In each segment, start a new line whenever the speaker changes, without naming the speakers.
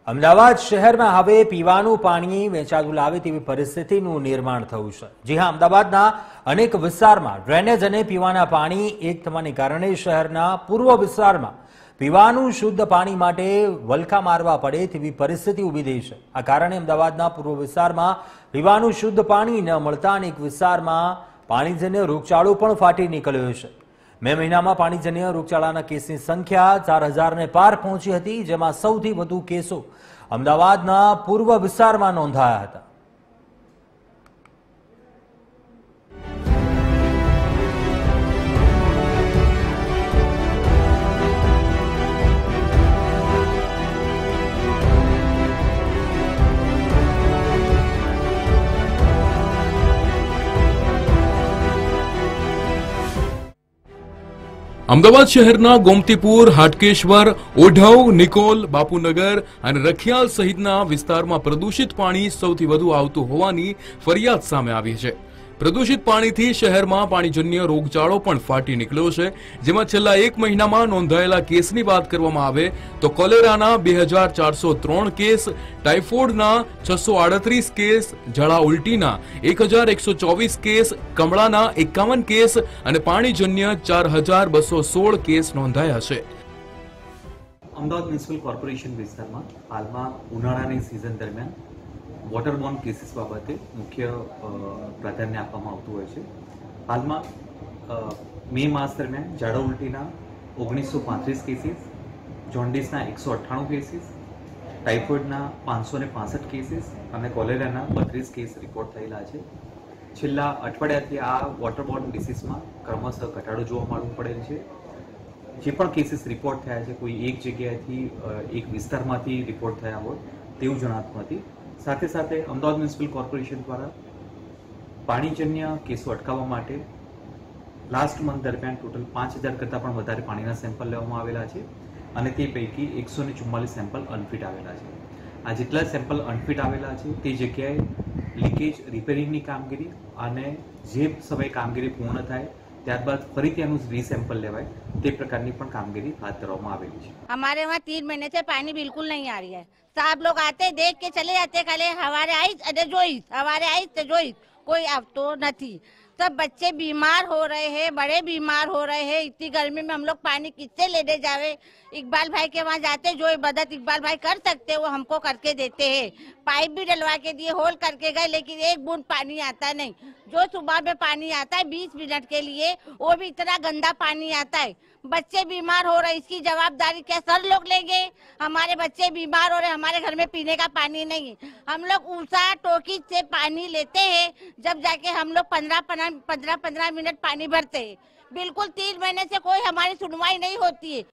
અમદાવાદ શહેરમાં હવે પીવાનું પાણી વેચાતું લાવે તેવી પરિસ્થિતિનું નિર્માણ થયું છે। જી હા, અમદાવાદના અનેક વિસ્તારમાં ડ્રેનેજ અને પીવાના પાણી એક થવાને કારણે શહેરના પૂર્વ વિસ્તારમાં પીવાનું શુદ્ધ પાણી માટે વલખા મારવા પડે તેવી પરિસ્થિતિ ઊભી થઈ છે। આ કારણે અમદાવાદના પૂર્વ વિસ્તારમાં પીવાનું શુદ્ધ પાણી ન મળતા અનેક વિસ્તારમાં પાણીજન્ય રોગચાળો પણ ફાટી નીકળ્યો છે। મે મહિનામાં પાણીજન્ય રોગચાળાના કેસની સંખ્યા 4000ને પાર પહોંચી હતી, જેમાં સૌથી વધુ કેસો અમદાવાદના પૂર્વ વિસ્તારમાં નોંધાયા હતા।
અમદાવાદ શહેરના ગોમતીપુર, હાટકેશ્વર, ઓઢવ, નિકોલ, બાપુનગર અને રખિયાલ સહિતના વિસ્તારમાં પ્રદૂષિત પાણી સૌથી વધુ આવતું હોવાની ફરિયાદ સામે આવી છે। પ્રદૂષિત પાણીથી શહેરમાં પાણીજન્ય રોગચાળો પણ ફાટી નીકળ્યો છે, જેમાં છેલ્લા એક મહિનામાં નોંધાયેલા કેસની વાત કરવામાં આવે તો કોલેરાના 2403 કેસ, ટાઇફોઇડના 638 કેસ, ઝાડા ઉલટીના 1124 કેસ, કમળાના 51 કેસ અને પાણીજન્ય 4216 કેસ નોંધાયા છે।
અમદાવાદ મ્યુનિસિપલ કોર્પોરેશન વિસ્તારમાં હાલમાં ઉનાળાની સિઝન દરમિયાન વોટરબોર્ન કેસીસ બાબતે મુખ્ય પ્રાધાન્ય આપવામાં આવતું હોય છે। હાલમાં મે માસ દરમિયાન ઝાડા ઉલટીના 1935 કેસીસ, જોન્ડિસના 198 કેસીસ, ટાઇફોઇડના 565 કેસીસ અને કોલેરાના 32 કેસ રિપોર્ટ થયેલા છે। છેલ્લા અઠવાડિયાથી આ વોટરબોર્ન ડિસીઝમાં ક્રમશઃ ઘટાડો જોવા મળવું પડેલ છે। જે પણ કેસીસ રિપોર્ટ થયા છે કોઈ એક જગ્યાએથી એક વિસ્તારમાંથી રિપોર્ટ થયા હોય તેવું જણાતું નથી। સાથે સાથે અમદાવાદ મ્યુનિસિપલ કોર્પોરેશન દ્વારા પાણીજન્ય કેસો અટકાવવા માટે લાસ્ટ મંથ દરમિયાન ટોટલ 5000 કરતાં પણ વધારે પાણીના સેમ્પલ લેવામાં આવેલા છે અને તે પૈકી 144 સેમ્પલ અનફિટ આવેલા છે। આ જેટલા સેમ્પલ અનફિટ આવેલા છે તે જગ્યાએ લીકેજ રિપેરિંગની કામગીરી અને જે સમયે કામગીરી પૂર્ણ થાય ત્યારબાદ ફરીથી એનું રીસેમ્પલ લેવાય તે પ્રકારની પણ કામગીરી હાથ ધરવામાં આવેલી છે।
हमारे वहाँ 3 महीने से पानी बिल्कुल नहीं आ रही है। साहब लोग आते देख के चले जाते, खाली हमारे आई अरे जोई हमारे आई तो जोई कोई अब तो नहीं। सब बच्चे बीमार हो रहे हैं, बड़े बीमार हो रहे हैं। इतनी गर्मी में हम लोग पानी किससे लेने जावे। इकबाल भाई के वहाँ जाते जो मदद इकबाल भाई कर सकते वो हमको करके देते हैं। पाइप भी डलवा के दिए, होल करके गए, लेकिन एक बूंद पानी आता नहीं। जो सुबह में पानी आता है 20 मिनट के लिए, वो भी इतना गंदा पानी आता है। बच्चे बीमार हो रहे, इसकी जवाबदारी क्या सर लोग लेंगे? हमारे बच्चे बीमार हो रहे, हमारे घर में पीने का पानी नहीं है। हम लोग ऊषा टोकी से पानी लेते हैं, जब जाके हम लोग 15 मिनट पानी भरते हैं। बिल्कुल 3 महीने से कोई हमारी सुनवाई नहीं होती है।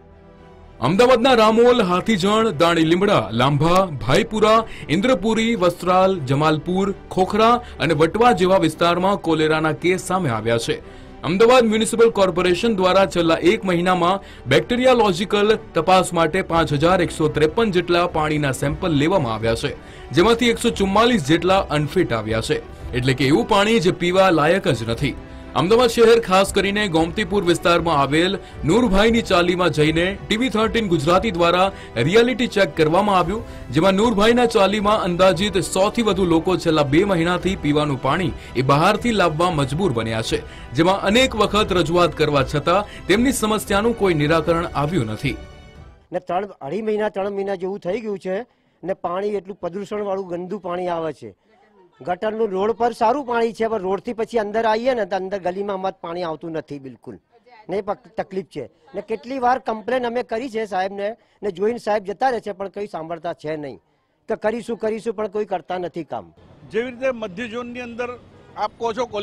અમદાવાદના રામોલ, હાથીજણ, દાણી લીમડા, લાંભા, ભાઈપુરા, ઇન્દ્રપુરી, વસ્ત્રાલ, જમાલપુર, ખોખરા અને વટવા જેવા વિસ્તારમાં કોલેરાના કેસ સામે આવ્યા છે। અમદાવાદ મ્યુનિસિપલ કોર્પોરેશન દ્વારા છેલ્લા એક મહિનામાં બેક્ટેરિયોલોજીકલ તપાસ માટે 5153 જેટલા પાણીના સેમ્પલ લેવામાં આવ્યા છે, જેમાંથી 144 જેટલા અનફિટ આવ્યા છે, એટલે કે એવું પાણી જે પીવા લાયક જ નથી। અમદાવાદ શહેર ખાસ કરીને ગોમતીપુર વિસ્તારમાં આવેલ નૂરભાઈની ચાલીમાં જઈને TV13 ગુજરાતી દ્વારા રિયાલિટી ચેક કરવામાં આવ્યું, જેમાં નૂરભાઈના ચાલીમાં અંદાજિત 100 થી વધુ લોકો છેલ્લા 2 મહિનાથી પીવાનું પાણી એ બહારથી લાવવા મજબૂર બન્યા છે, જેમાં અનેક વખત રજૂઆત કરવા છતાં તેમની સમસ્યાનું કોઈ નિરાકરણ આવ્યું નથી।
ને 2.5 મહિના 3 મહિના જેવું થઈ ગયું છે ને પાણી એટલું પ્રદૂષણ વાળું ગંદુ પાણી આવે છે। ગટરનું રોડ પર સારું પાણી છે, પણ રોડથી પછી અંદર આવીએ ને તો અંદર ગલીમાં મત પાણી આવતું નથી બિલકુલ, ને તકલીફ છે। ને કેટલી વાર કમ્પ્લેન અમે કરી છે સાહેબને, ને જોઈને સાહેબ જતા રહે છે, પણ કંઈ સાંભળતા છે નહીં કે કરીશું પણ કોઈ કરતા નથી કામ।
જેવી રીતે મધ્ય ઝોનની અંદર આપ કહો છો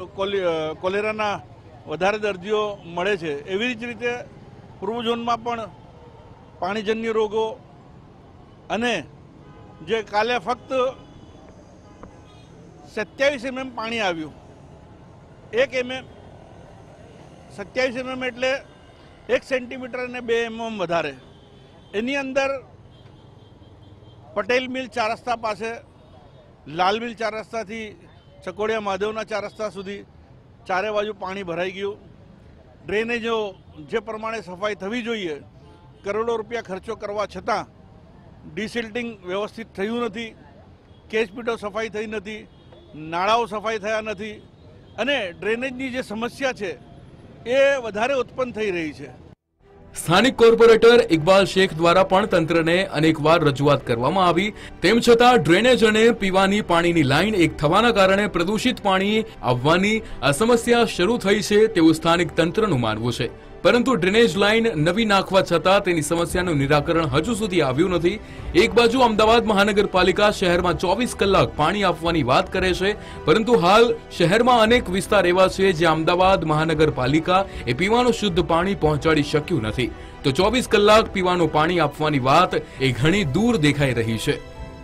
કોલેરાના વધારે દર્દીઓ મળે છે, એવી જ રીતે પૂર્વ ઝોનમાં પણ પાણીજન્ય રોગો અને જે કાલે ફક્ત 27 mm પાણી આવ્યું, 1 mm 27 mm એટલે 1 સેન્ટીમીટર અને 2 mm વધારે। એની અંદર પટેલ મિલ 4 રસ્તા પાસે, લાલ મિલ 4 રસ્તાથી ચકોડિયા મહાદેવના 4 રસ્તા સુધી ચારે બાજુ પાણી ભરાઈ ગયું। ડ્રેનેજો જે પ્રમાણે સફાઈ થવી જોઈએ, કરોડો રૂપિયા ખર્ચો કરવા છતાં ડિસિલ્ટિંગ વ્યવસ્થિત થયું નથી, કેશપીટો સફાઈ થઈ નથી, નાળાઓ સફાઈ થયા નથી અને ડ્રેનેજની જે સમસ્યા છે એ વધારે ઉત્પન્ન થઈ રહી છે.
સ્થાનિક કોર્પોરેટર ઇકબાલ શેખ દ્વારા પણ તંત્રને અનેકવાર રજૂઆત કરવામાં આવી, તેમ છતાં ડ્રેનેજ અને પીવાની પાણીની લાઇન એક થવાના કારણે પ્રદૂષિત પાણી આવવાની આ સમસ્યા શરૂ થઈ છે તેવું સ્થાનિક તંત્રનું માનવું છે. પરંતુ ડ્રેનેજ લાઇન નવી નાખવા છતાં તેની સમસ્યાનું નિરાકરણ હજુ સુધી આવ્યું નથી. એક બાજુ અમદાવાદ મહાનગરપાલિકા શહેરમાં 24 કલાક પાણી આપવાની વાત કરે છે, પરંતુ હાલ શહેરમાં અનેક વિસ્તાર એવા છે જ્યાં અમદાવાદ મહાનગરપાલિકા એ પીવાનું શુદ્ધ પાણી પહોંચાડી શક્યું નથી. તો 24 કલાક પીવાનું પાણી આપવાની વાત એ ઘણી દૂર દેખાઈ રહી છે.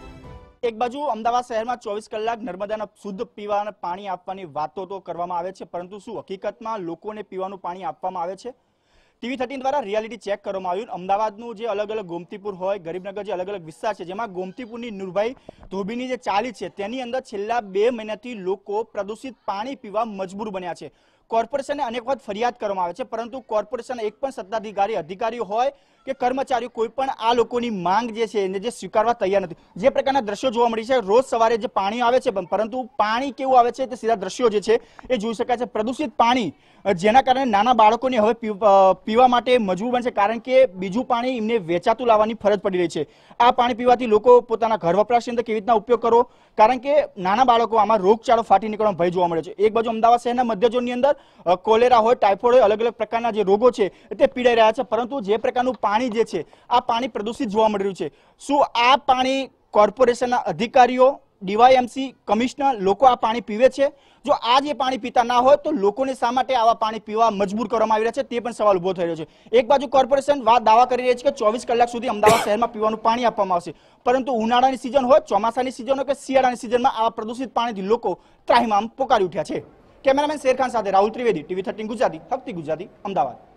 એક બાજુ અમદાવાદ શહેરમાં 24 કલાક નર્મદાના શુદ્ધ પીવાના પાણી આપવાની વાતો તો કરવામાં આવે છે, પરંતુ શું હકીકતમાં લોકોને પીવાનું પાણી આપવામાં આવે છે? TV 13 દ્વારા રિયાલિટી ચેક કરવામાં આવ્યું. અમદાવાદનું જે અલગ અલગ ગોમતીપુર હોય, ગરીબનગર જે અલગ અલગ વિસ્તાર છે, જેમાં ગોમતીપુરની નુરભાઈ ધોબીની જે ચાલી છે તેની અંદર છેલ્લા 2 મહિનાથી લોકો પ્રદૂષિત પાણી પીવા મજબૂર બન્યા છે. કોર્પોરેશનને અનેક વખત ફરિયાદ કરવામાં આવે છે, પરંતુ કોર્પોરેશન એક પણ સત્તાધિકારી, અધિકારીઓ હોય કે કર્મચારીઓ કોઈ પણ આ લોકોની માંગ જે છે એને જે સ્વીકારવા તૈયાર નથી. જે પ્રકારના દ્રશ્યો જોવા મળી છે, રોજ સવારે જે પાણી આવે છે, પરંતુ પાણી કેવું આવે છે તે સીધા દ્રશ્યો જે છે એ જોઈ શકાય છે. પ્રદૂષિત પાણી જેના કારણે નાના બાળકોને હવે પીવા માટે મજબૂર બનશે, કારણ કે બીજું પાણી એમને વેચાતું લાવવાની ફરજ પડી રહી છે. આ પાણી પીવાથી લોકો પોતાના ઘર વપરાશની અંદર કેવી રીતના ઉપયોગ કરો, કારણ કે નાના બાળકો આમાં રોગચાળો ફાટી નીકળવાનો ભય જોવા મળે છે. એક બાજુ અમદાવાદ શહેરના મધ્ય ઝોનની અંદર કોલેરા હોય, ટાઇફોઇડ હોય, અલગ અલગ પ્રકારના જે રોગો છે તે પીડાઈ રહ્યા છે, પરંતુ જે પ્રકારનું પાણી જે છે આ પાણી પ્રદૂષિત જોવા મળી રહ્યું છે. શું આ પાણી કોર્પોરેશનના અધિકારીઓ, ડીવાયએમસી, કમિશનર લોકો આ પાણી પીવે છે? જો આ જે પાણી પીતા ના હોય તો લોકોને શા માટે આવા પાણી પીવા મજબૂર કરવામાં આવી રહ્યા છે તે પણ સવાલ ઉભો થઈ રહ્યો છે. એક બાજુ કોર્પોરેશન દાવા કરી રહી છે કે 24 કલાક સુધી અમદાવાદ શહેરમાં પીવાનું પાણી આપવામાં આવશે, પરંતુ ઉનાળાની સિઝન હોય, ચોમાસાની સિઝન હોય કે શિયાળાની સિઝનમાં આવા પ્રદૂષિત પાણીથી લોકો ત્રાહિમામ પોકારી ઉઠ્યા છે. કેમેરામેન શેરખાન સાથે રાહુલ ત્રિવેદી, TV 13 ગુજરાતી, હકતી ગુજરાતી, અમદાવાદ.